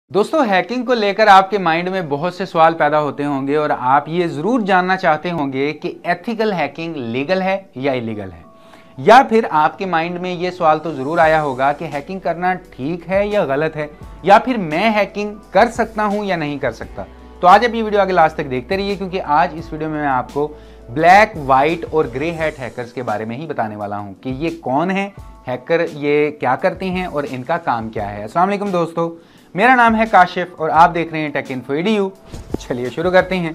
दोस्तों, हैकिंग को लेकर आपके माइंड में बहुत से सवाल पैदा होते होंगे और आप ये ज़रूर जानना चाहते होंगे कि एथिकल हैकिंग लीगल है या इलीगल है। या फिर आपके माइंड में ये सवाल तो ज़रूर आया होगा कि हैकिंग करना ठीक है या गलत है, या फिर मैं हैकिंग कर सकता हूँ या नहीं कर सकता। तो आज आप ये वीडियो आगे लास्ट तक देखते रहिए, क्योंकि आज इस वीडियो में मैं आपको ब्लैक, वाइट और ग्रे हैट हैकर्स के बारे में ही बताने वाला हूँ कि ये कौन है हैकर, ये क्या करते हैं और इनका काम क्या है। अस्सलाम वालेकुम दोस्तों, मेरा नाम है काशिफ और आप देख रहे हैं टेक इन्फो EDU। चलिए शुरू करते हैं।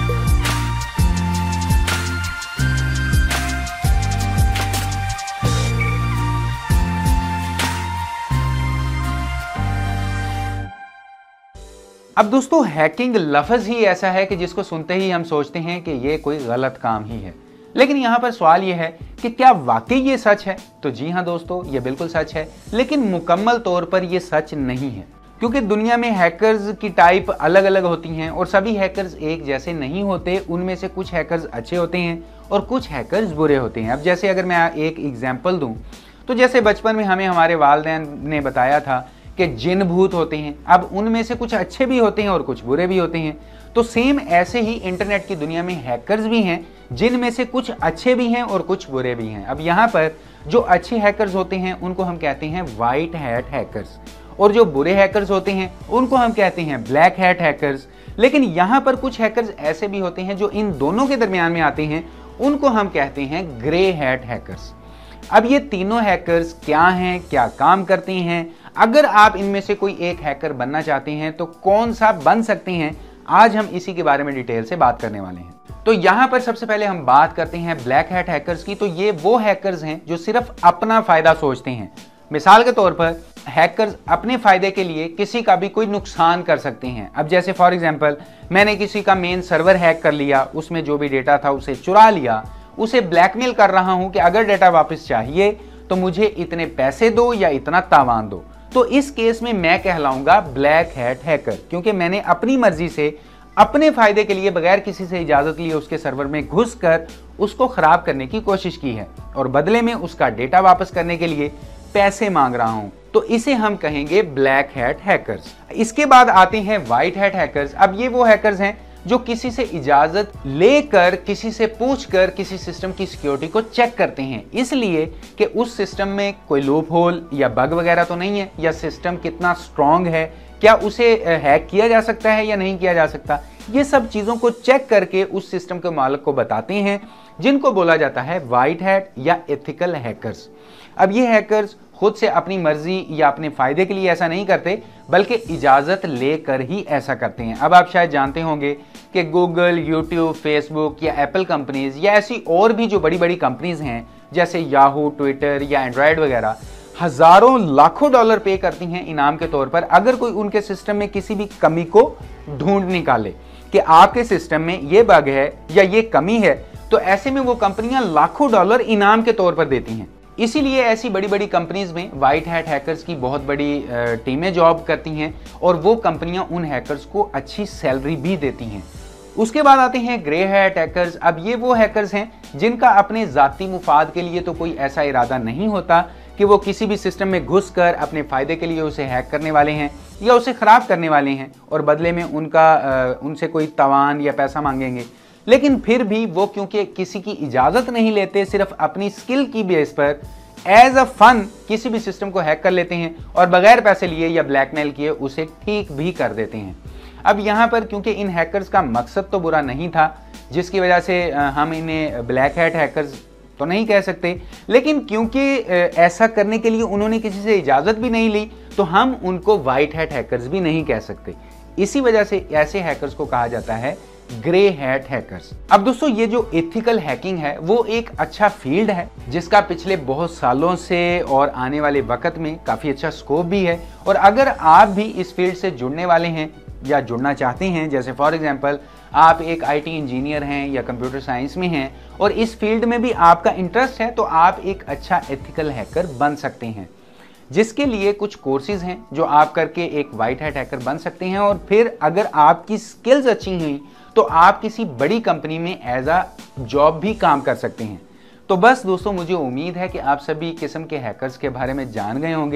अब दोस्तों, हैकिंग लफ्ज़ ही ऐसा है कि जिसको सुनते ही हम सोचते हैं कि ये कोई गलत काम ही है। लेकिन यहाँ पर सवाल ये है कि क्या वाकई ये सच है? तो जी हाँ दोस्तों, ये बिल्कुल सच है, लेकिन मुकम्मल तौर पर ये सच नहीं है, क्योंकि दुनिया में हैकर्स की टाइप अलग अलग होती हैं और सभी हैकर्स एक जैसे नहीं होते। उनमें से कुछ हैकर्स अच्छे होते हैं और कुछ हैकर्स बुरे होते हैं। अब जैसे अगर मैं एक एग्जांपल दूं, तो जैसे बचपन में हमें हमारे वालिदैन ने बताया था कि जिन भूत होते हैं, अब उनमें से कुछ अच्छे भी होते हैं और कुछ बुरे भी होते हैं। तो सेम ऐसे ही इंटरनेट की दुनिया में हैकर्स भी हैं, जिनमें से कुछ अच्छे भी हैं और कुछ बुरे भी हैं। अब यहाँ पर जो अच्छे हैकर्स होते हैं उनको हम कहते हैं वाइट हैट हैकर्स, और जो बुरे हैकर्स होते हैं उनको हम कहते हैं ब्लैक हैट हैकर्स। लेकिन यहाँ पर कुछ हैकर्स ऐसे भी होते हैं जो इन दोनों के दरमियान में आते हैं, उनको हम कहते हैं ग्रे हैट हैकर्स। अब ये तीनों हैकर्स क्या हैं, क्या काम करते हैं, अगर आप इनमें से कोई एक हैकर बनना चाहते हैं तो कौन सा बन सकते हैं, आज हम इसी के बारे में डिटेल से बात करने वाले हैं। तो यहाँ पर सबसे पहले हम बात करते हैं ब्लैक हैट हैकर्स की। तो ये वो हैकर्स हैं जो सिर्फ अपना फायदा सोचते हैं। मिसाल के तौर पर हैकर्स अपने फायदे के लिए किसी का भी कोई नुकसान कर सकते हैं। अब जैसे फॉर एग्जांपल, मैंने किसी का मेन सर्वर हैक कर लिया, उसमें जो भी डेटा था उसे चुरा लिया, उसे ब्लैकमेल कर रहा हूं कि अगर डेटा वापस चाहिए तो मुझे इतने पैसे दो या इतना तावान दो। तो इस केस में मैं कहलाऊंगा ब्लैक हैट हैकर, क्योंकि मैंने अपनी मर्जी से अपने फायदे के लिए बगैर किसी से इजाजत लिए उसके सर्वर में घुसकर उसको खराब करने की कोशिश की है और बदले में उसका डेटा वापस करने के लिए पैसे मांग रहा हूं। तो इसे हम कहेंगे ब्लैक हैट हैकर्स। इसके बाद आते हैं व्हाइट हैट हैकर्स। अब ये वो हैकर्स हैं जो किसी से इजाजत लेकर, किसी से पूछकर किसी सिस्टम की सिक्योरिटी को चेक करते हैं, इसलिए कि उस सिस्टम में कोई लूप होल या बग वगैरह तो नहीं है, या सिस्टम कितना स्ट्रांग है, क्या उसे हैक किया जा सकता है या नहीं किया जा सकता। ये सब चीजों को चेक करके उस सिस्टम के मालिक को बताते हैं, जिनको बोला जाता है व्हाइट हैट या एथिकल हैकर्स। अब ये हैकर्स खुद से अपनी मर्जी या अपने फायदे के लिए ऐसा नहीं करते, बल्कि इजाजत लेकर ही ऐसा करते हैं। अब आप शायद जानते होंगे कि गूगल, यूट्यूब, फेसबुक या एप्पल कंपनीज या ऐसी और भी जो बड़ी बड़ी कंपनीज हैं, जैसे याहू, ट्विटर या एंड्रॉयड वगैरह, हजारों लाखों डॉलर पे करती हैं इनाम के तौर पर अगर कोई उनके सिस्टम में किसी भी कमी को ढूंढ निकाले कि आपके सिस्टम में ये बग है या ये कमी है। तो ऐसे में वो कंपनियां लाखों डॉलर इनाम के तौर पर देती हैं। इसीलिए ऐसी बड़ी बड़ी कंपनीज में व्हाइट हैट हैकर्स की बहुत बड़ी टीमें जॉब करती हैं और वो कंपनियां उन हैकर्स को अच्छी सैलरी भी देती हैं। उसके बाद आते हैं ग्रे हैट हैकर्स। अब ये वो हैकर्स हैं जिनका अपने जाती मुफाद के लिए तो कोई ऐसा इरादा नहीं होता कि वो किसी भी सिस्टम में घुसकर अपने फायदे के लिए उसे हैक करने वाले हैं या उसे खराब करने वाले हैं और बदले में उनसे कोई तावान या पैसा मांगेंगे। लेकिन फिर भी वो क्योंकि किसी की इजाजत नहीं लेते, सिर्फ अपनी स्किल की बेस पर एज अ फन किसी भी सिस्टम को हैक कर लेते हैं और बगैर पैसे लिए या ब्लैकमेल किए उसे ठीक भी कर देते हैं। अब यहाँ पर क्योंकि इन हैकर्स का मकसद तो बुरा नहीं था, जिसकी वजह से हम इन्हें ब्लैक हैट हैकर्स तो नहीं कह सकते, लेकिन क्योंकि ऐसा करने के लिए उन्होंने किसी से इजाजत भी नहीं ली, तो हम उनको व्हाइट हैट हैकर्स भी नहीं कह सकते। इसी वजह से ऐसे हैकर्स को कहा जाता है ग्रे हैट हैकर्स। अब दोस्तों, ये जो एथिकल हैकिंग है वो एक अच्छा फील्ड है, जिसका पिछले बहुत सालों से और आने वाले वक्त में काफी अच्छा स्कोप भी है। और अगर आप भी इस फील्ड से जुड़ने वाले हैं या जुड़ना चाहते हैं, जैसे फॉर एग्जांपल आप एक IT इंजीनियर हैं या कंप्यूटर साइंस में हैं और इस फील्ड में भी आपका इंटरेस्ट है, तो आप एक अच्छा एथिकल हैकर बन सकते हैं, जिसके लिए कुछ कोर्सेज हैं जो आप करके एक व्हाइट हैट हैकर बन सकते हैं। और फिर अगर आपकी स्किल्स अच्छी हुई तो आप किसी बड़ी कंपनी में एज अ जॉब भी काम कर सकते हैं। तो बस दोस्तों, मुझे उम्मीद है कि आप सभी किस्म के हैकर्स के बारे में जान गए होंगे।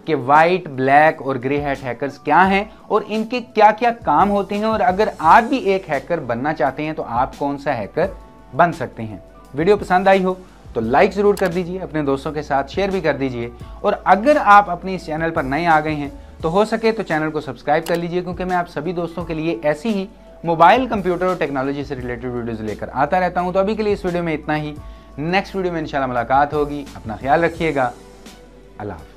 कि वाइट, ब्लैक और ग्रे हैट हैकर्स क्या हैं और इनके क्या क्या काम होते हैं, और अगर आप भी एक हैकर बनना चाहते हैं तो आप कौन सा हैकर बन सकते हैं। वीडियो पसंद आई हो तो लाइक ज़रूर कर दीजिए, अपने दोस्तों के साथ शेयर भी कर दीजिए, और अगर आप अपने इस चैनल पर नए आ गए हैं तो हो सके तो चैनल को सब्सक्राइब कर लीजिए, क्योंकि मैं आप सभी दोस्तों के लिए ऐसी ही मोबाइल, कंप्यूटर और टेक्नोलॉजी से रिलेटेड वीडियोज़ लेकर आता रहता हूं। तो अभी के लिए इस वीडियो में इतना ही। नेक्स्ट वीडियो में इंशाल्लाह मुलाकात होगी। अपना ख्याल रखिएगा। अल्लाह हाफ़िज़।